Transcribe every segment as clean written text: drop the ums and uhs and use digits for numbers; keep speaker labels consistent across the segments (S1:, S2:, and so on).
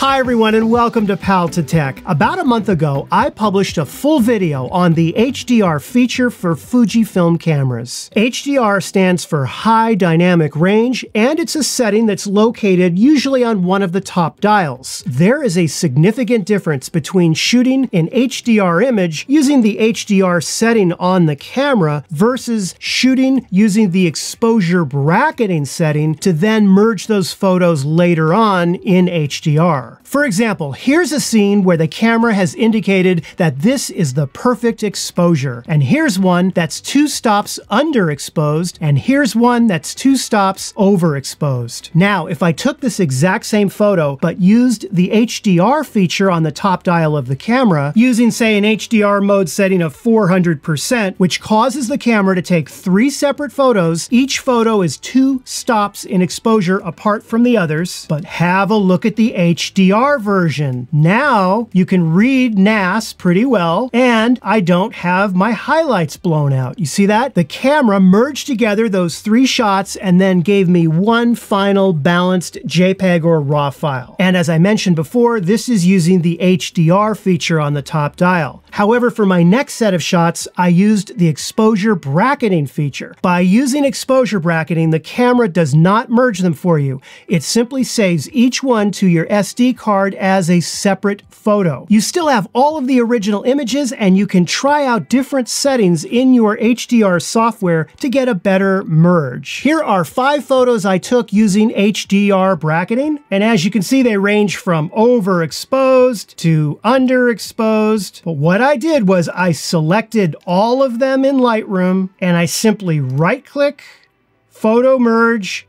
S1: Hi everyone and welcome to Pal to Tech. About a month ago, I published a full video on the HDR feature for Fujifilm cameras. HDR stands for High Dynamic Range, and it's a setting that's located usually on one of the top dials. There is a significant difference between shooting an HDR image using the HDR setting on the camera versus shooting using the exposure bracketing setting to then merge those photos later on in HDR. For example, here's a scene where the camera has indicated that this is the perfect exposure. And here's one that's 2 stops underexposed, and here's one that's 2 stops overexposed. Now, if I took this exact same photo, but used the HDR feature on the top dial of the camera, using say an HDR mode setting of 400%, which causes the camera to take 3 separate photos, each photo is 2 stops in exposure apart from the others, but have a look at the HDR version. Now you can read NAS pretty well, and I don't have my highlights blown out. You see that? The camera merged together those 3 shots and then gave me one final balanced JPEG or RAW file. And as I mentioned before, this is using the HDR feature on the top dial. However, for my next set of shots, I used the exposure bracketing feature. By using exposure bracketing, the camera does not merge them for you. It simply saves each one to your SD card as a separate photo. You still have all of the original images, and you can try out different settings in your HDR software to get a better merge. Here are 5 photos I took using HDR bracketing, and as you can see, they range from overexposed to underexposed. But what I did was I selected all of them in Lightroom, and I simply right-click, Photo Merge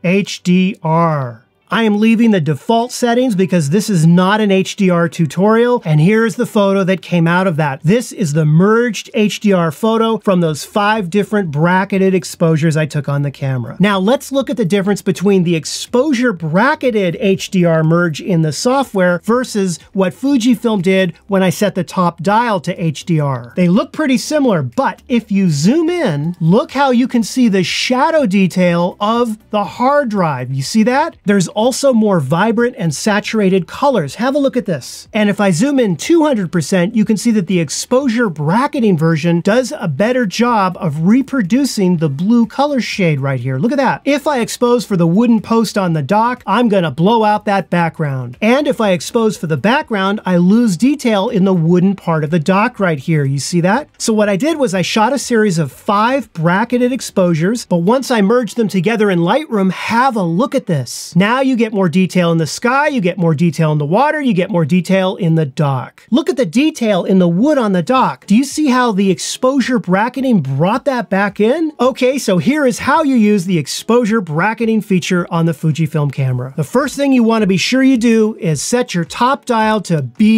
S1: HDR. I am leaving the default settings because this is not an HDR tutorial, and here's the photo that came out of that. This is the merged HDR photo from those 5 different bracketed exposures I took on the camera. Now let's look at the difference between the exposure bracketed HDR merge in the software versus what Fujifilm did when I set the top dial to HDR. They look pretty similar, but if you zoom in, look how you can see the shadow detail of the hard drive. You see that? There's also more vibrant and saturated colors. Have a look at this. And if I zoom in 200%, you can see that the exposure bracketing version does a better job of reproducing the blue color shade right here. Look at that. If I expose for the wooden post on the dock, I'm gonna blow out that background. And if I expose for the background, I lose detail in the wooden part of the dock right here. You see that? So what I did was I shot a series of 5 bracketed exposures, but once I merged them together in Lightroom, have a look at this. Now you get more detail in the sky, you get more detail in the water, you get more detail in the dock. Look at the detail in the wood on the dock. Do you see how the exposure bracketing brought that back in? Okay, so here is how you use the exposure bracketing feature on the Fujifilm camera. The first thing you want to be sure you do is set your top dial to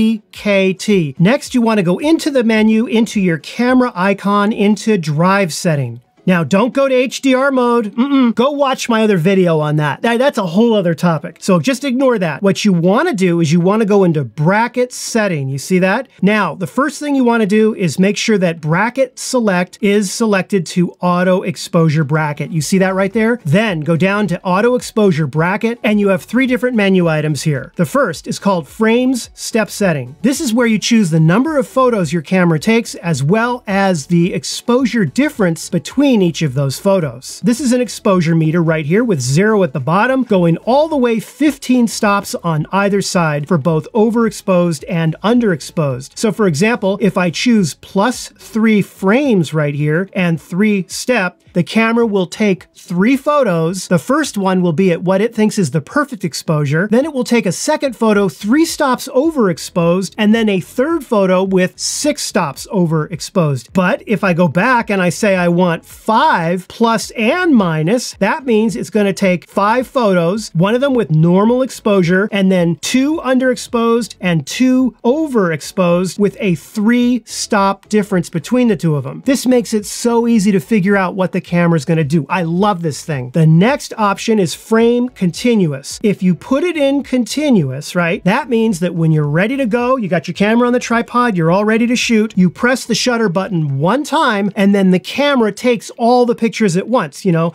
S1: BKT. Next, you want to go into the menu, into your camera icon, into drive setting. Now, don't go to HDR mode. Go watch my other video on that. That's a whole other topic. So just ignore that. What you want to do is you want to go into bracket setting. You see that? Now, the first thing you want to do is make sure that bracket select is selected to auto exposure bracket. You see that right there? Then go down to auto exposure bracket, and you have 3 different menu items here. The first is called frames step setting. This is where you choose the number of photos your camera takes as well as the exposure difference between each of those photos. This is an exposure meter right here with 0 at the bottom, going all the way 15 stops on either side for both overexposed and underexposed. So for example, if I choose +3 frames right here and 3 step, the camera will take 3 photos. The first one will be at what it thinks is the perfect exposure. Then it will take a second photo 3 stops overexposed, and then a third photo with 6 stops overexposed. But if I go back and I say I want 5 plus and minus, that means it's going to take 5 photos, one of them with normal exposure, and then 2 underexposed and 2 overexposed with a 3 stop difference between the 2 of them. This makes it so easy to figure out what the camera is going to do. I love this thing. The next option is frame continuous. If you put it in continuous, right, that means that when you're ready to go, you got your camera on the tripod, you're all ready to shoot, you press the shutter button one time, and then the camera takes all the pictures at once, you know,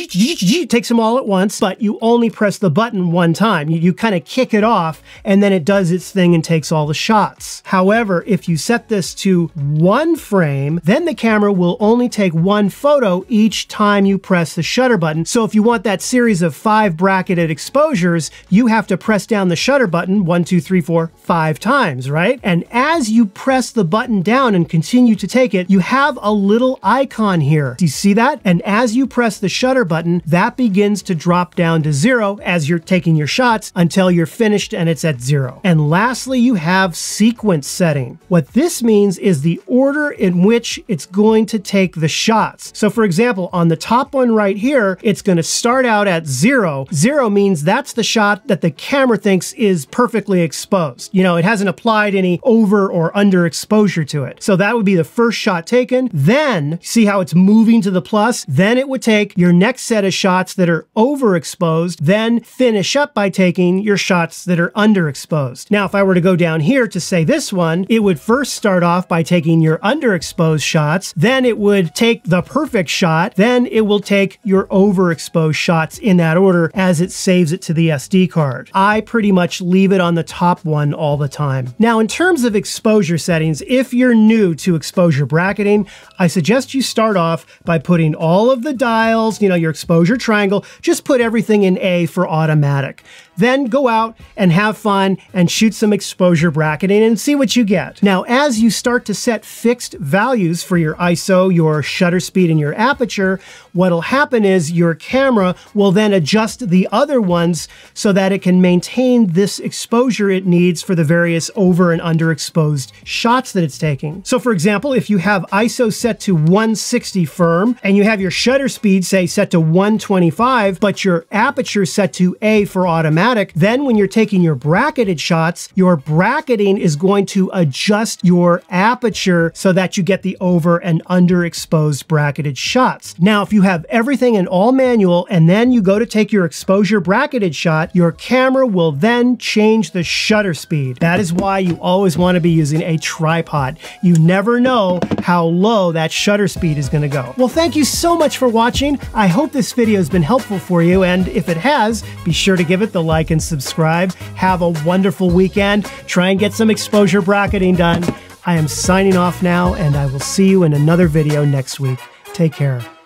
S1: takes them all at once, but you only press the button one time. You kind of kick it off, and then it does its thing and takes all the shots. However, if you set this to one frame, then the camera will only take one photo each time you press the shutter button. So if you want that series of 5 bracketed exposures, you have to press down the shutter button 1, 2, 3, 4, 5 times, right? And as you press the button down and continue to take it, you have a little icon here. Do you see that? And as you press the shutter button, that begins to drop down to 0 as you're taking your shots until you're finished and it's at 0. And lastly, you have sequence setting. What this means is the order in which it's going to take the shots. So for example, on the top one right here, it's going to start out at 0. 0 means that's the shot that the camera thinks is perfectly exposed. You know, it hasn't applied any over or under exposure to it. So that would be the first shot taken. Then, see how it's moving to the plus? Then it would take your next set of shots that are overexposed, then finish up by taking your shots that are underexposed. Now, if I were to go down here to say this one, it would first start off by taking your underexposed shots, then it would take the perfect shot, then it will take your overexposed shots in that order as it saves it to the SD card. I pretty much leave it on the top one all the time. Now, in terms of exposure settings, if you're new to exposure bracketing, I suggest you start off by putting all of the dials, you know, your exposure triangle, just put everything in A for automatic. Then go out and have fun and shoot some exposure bracketing and see what you get. Now, as you start to set fixed values for your ISO, your shutter speed, and your aperture, what'll happen is your camera will then adjust the other ones so that it can maintain this exposure it needs for the various over and underexposed shots that it's taking. So for example, if you have ISO set to 160 firm and you have your shutter speed, say, set to 125, but your aperture set to A for automatic, then when you're taking your bracketed shots, your bracketing is going to adjust your aperture so that you get the over and underexposed bracketed shots. Now, if you have everything in all manual and then you go to take your exposure bracketed shot, your camera will then change the shutter speed. That is why you always want to be using a tripod. You never know how low that shutter speed is going to go. Well, thank you so much for watching. I hope this video has been helpful for you, and if it has, be sure to give it the like and subscribe. Have a wonderful weekend. Try and get some exposure bracketing done. I am signing off now, and I will see you in another video next week. Take care.